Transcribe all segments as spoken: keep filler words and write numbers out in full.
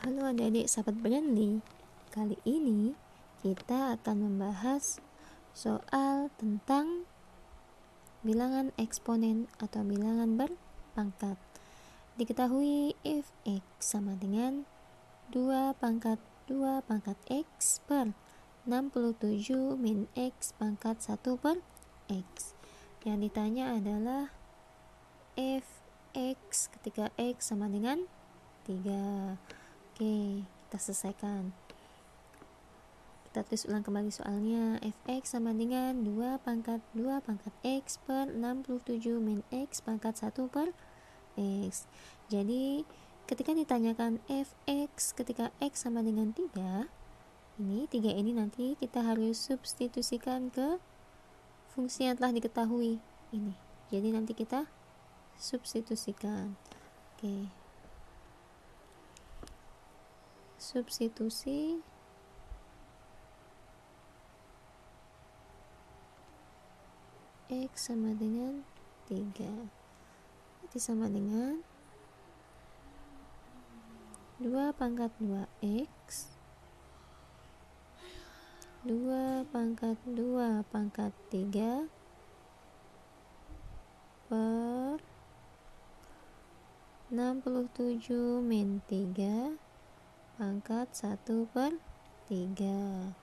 Halo adik-adik sahabat Brandly. Kali ini kita akan membahas soal tentang bilangan eksponen atau bilangan berpangkat. Diketahui f x sama dengan dua pangkat dua pangkat x per enam puluh tujuh min x pangkat satu per x. Yang ditanya adalah f x ketika x sama dengan tiga. Oke, kita selesaikan. Kita tulis ulang kembali soalnya. F(x) sama dengan dua pangkat dua pangkat x per enam puluh tujuh min x pangkat satu per x. Jadi, ketika ditanyakan f(x) ketika x sama dengan tiga, ini tiga ini nanti kita harus substitusikan ke fungsi yang telah diketahui ini. Jadi nanti kita substitusikan. Oke. Substitusi x sama dengan tiga, jadi sama dengan dua pangkat dua x dua pangkat dua pangkat tiga per enam puluh tujuh min tiga pangkat satu per tiga.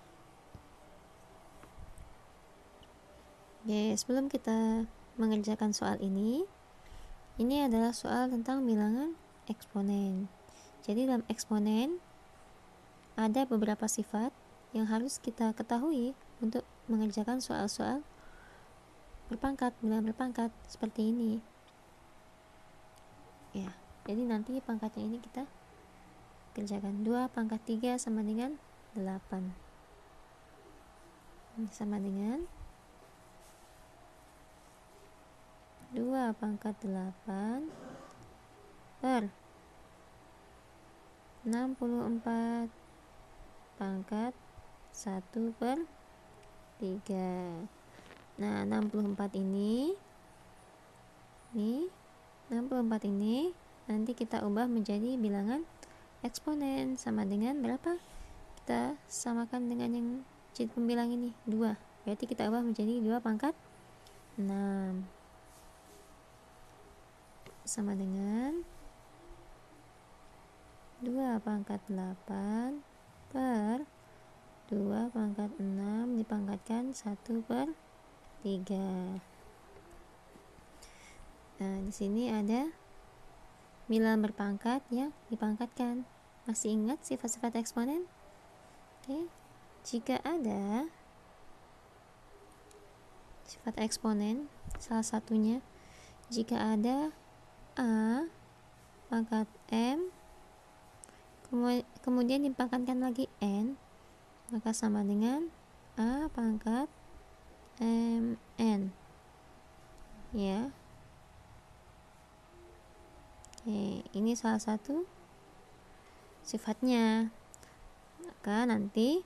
Oke, sebelum kita mengerjakan soal ini, ini adalah soal tentang bilangan eksponen. Jadi dalam eksponen ada beberapa sifat yang harus kita ketahui untuk mengerjakan soal-soal berpangkat, bilangan berpangkat seperti ini. Ya, jadi nanti pangkatnya ini kita kerjakan. Dua pangkat tiga sama dengan delapan, sama dengan dua pangkat delapan per enam puluh empat pangkat satu per tiga. Nah, enam puluh empat ini ini enam puluh empat ini nanti kita ubah menjadi bilangan eksponen sama dengan berapa? Kita samakan dengan yang jadi pembilang ini, dua. Berarti kita ubah menjadi dua pangkat enam. Sama dengan dua pangkat delapan per dua pangkat enam dipangkatkan satu per tiga. Nah, di sini ada bilangan berpangkat yang dipangkatkan. Masih ingat sifat-sifat eksponen? Oke. Jika ada sifat eksponen, salah satunya jika ada a pangkat m kemudian dipangkatkan lagi n, maka sama dengan a pangkat mn. Ya. Oke, ini salah satu sifatnya. Maka nanti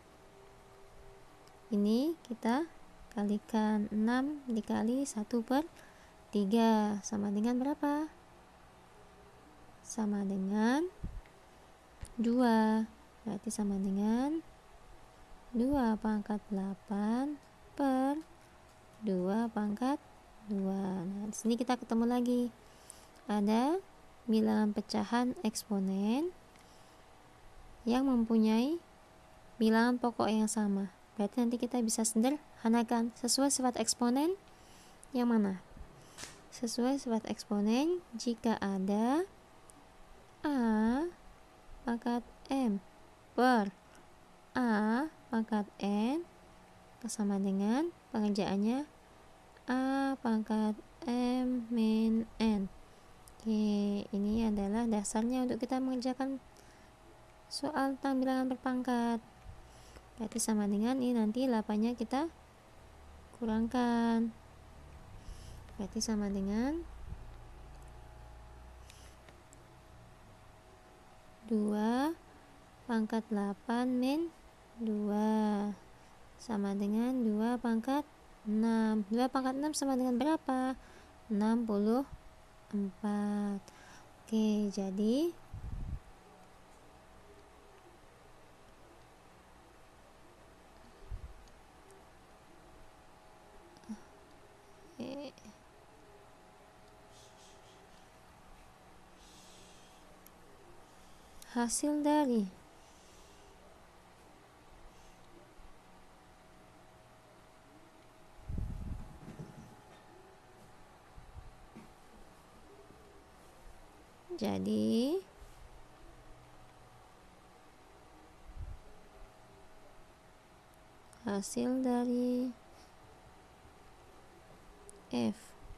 ini kita kalikan enam dikali satu per tiga sama dengan berapa? Sama dengan dua. Berarti sama dengan dua pangkat delapan per dua pangkat dua. Nah, di sini kita ketemu lagi. Ada bilangan pecahan eksponen yang mempunyai bilangan pokok yang sama. Berarti nanti kita bisa sederhanakan sesuai sifat eksponen yang mana? Sesuai sifat eksponen jika ada a pangkat m per a pangkat n sama dengan pengerjaannya a pangkat m min n. Oke, ini adalah dasarnya untuk kita mengerjakan soal tentang bilangan berpangkat. Berarti sama dengan ini, nanti delapan-nya kita kurangkan. Berarti sama dengan dua pangkat delapan min dua sama dengan dua pangkat enam. dua pangkat enam sama dengan berapa? enam puluh empat. Oke, jadi hasil dari jadi hasil dari F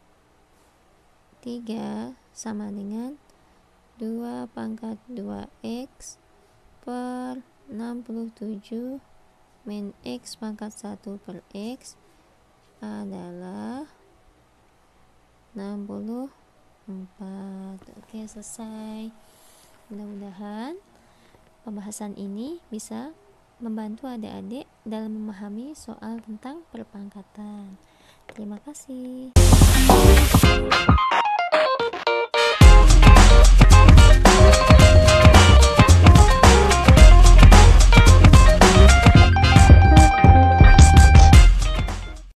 tiga sama dengan dua pangkat dua X per enam puluh tujuh min X pangkat satu per X adalah enam puluh empat. Oke, selesai. Mudah-mudahan pembahasan ini bisa membantu adik-adik dalam memahami soal tentang perpangkatan. Terima kasih.